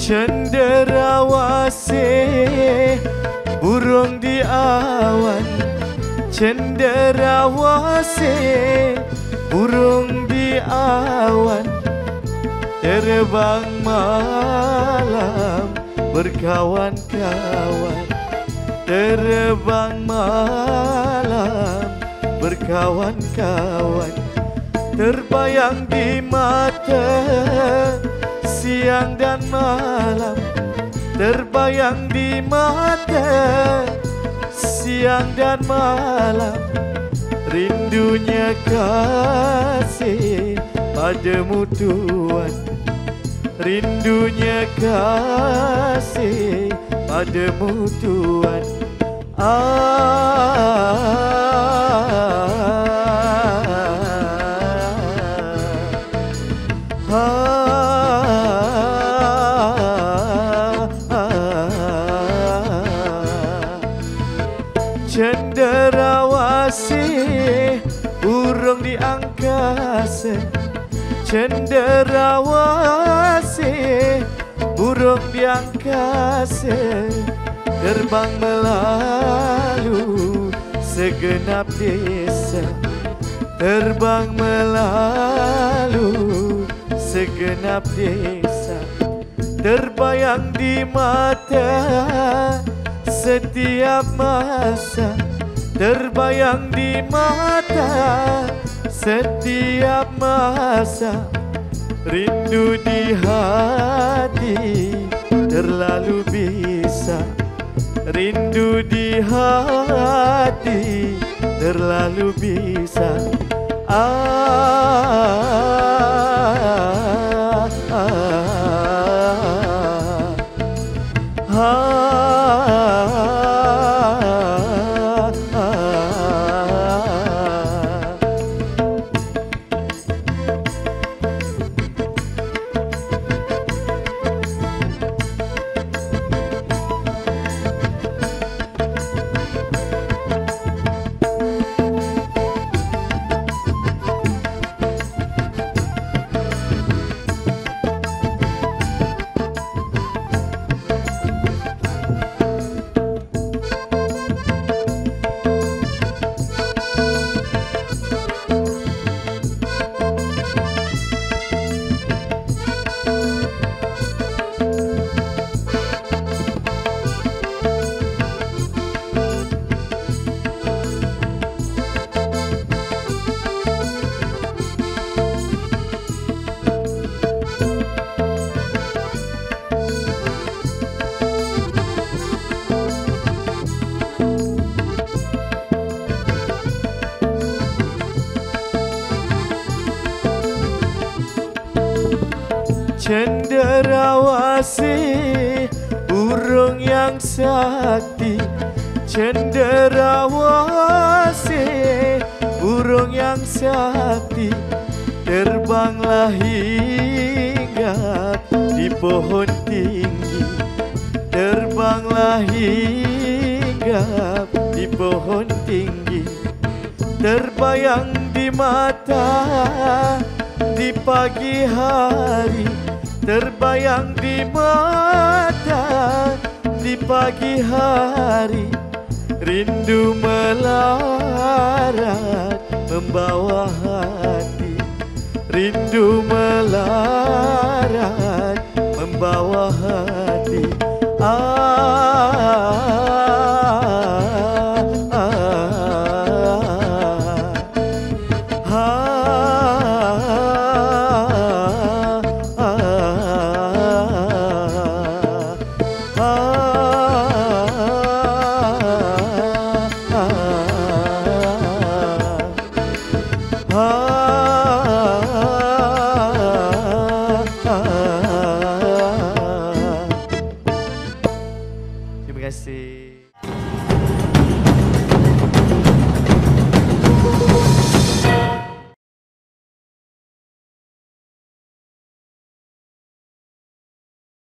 Cenderawasih burung di awan, cenderawasih burung di awan, terbang malam berkawan-kawan, terbang malam berkawan-kawan, terbayang di mata siang dan malam, terbayang di mata siang dan malam, rindunya kasih padamu Tuhan, rindunya kasih padamu Tuhan. Cenderawasih burung di angkasa, cenderawasih burung di angkasa, terbang melalu segenap desa, terbang melalu segenap desa, terbayang di mata setiap masa, terbayang di mata setiap masa, rindu di hati terlalu bisa, rindu di hati terlalu bisa. Cenderawasih burung yang sakti, cenderawasih burung yang sakti, terbanglah hinggap di pohon tinggi, terbanglah hinggap di pohon tinggi, terbayang di mata di pagi hari, terbayang di mata di pagi hari, rindu melarat membawa hati, rindu melarat membawa